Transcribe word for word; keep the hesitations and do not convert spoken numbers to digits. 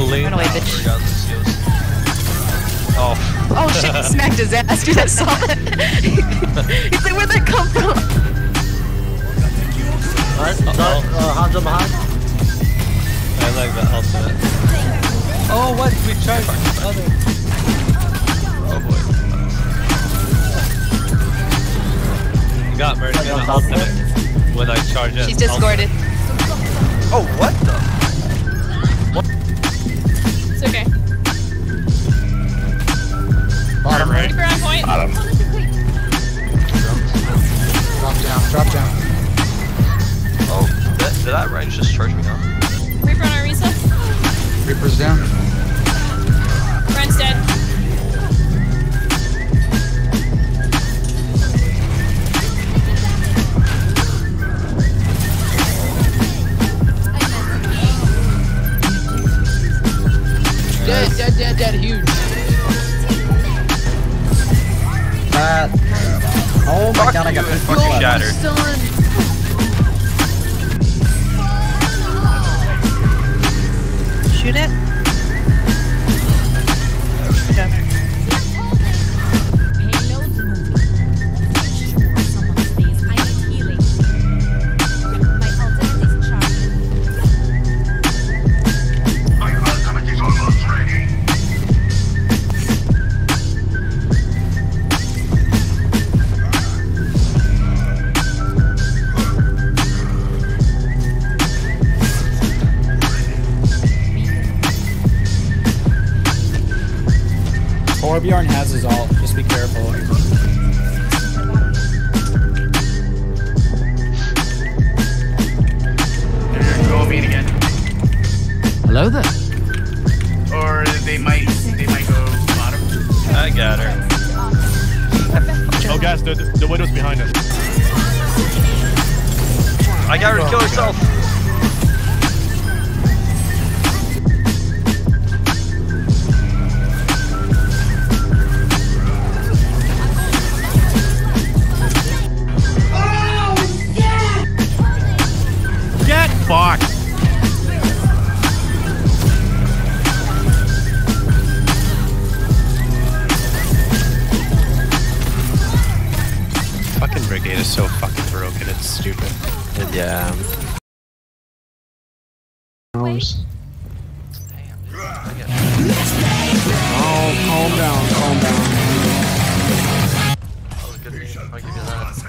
Lean. Run away, bitch. Oh. Oh shit, he smacked his ass, dude, I saw it. He's like, where'd that come from? Alright, uh, uh, hands on behind. I like the ultimate. Oh, what? We tried other. Oh boy. You got Murray in the ultimate when I charge it. She's discorded. Oh, what the? What? It's okay. Bottom right. Reaper on point. Bottom. Drop down, drop down. Oh, did, did that range just charge me off? Reaper on Orisa. Reaper's down. Ren's dead. Dead, dead, dead, dead, huge. That. Oh my god, I got this Fucking shattered. Shoot it. Down there. Payloads moving. Make sure someone stays. I need healing. My ultimate is charging. My ultimate is almost ready. Torbjorn has his ult, just be careful. They're go meet again. Hello there. Or they might they might go bottom. I got her. Oh guys, the, the widow's behind us. I got her to kill herself. Get fucked! Fucking brigade is so fucking broken, it's stupid. Yeah. Oh, calm down, calm down. That was good. I'll give you that.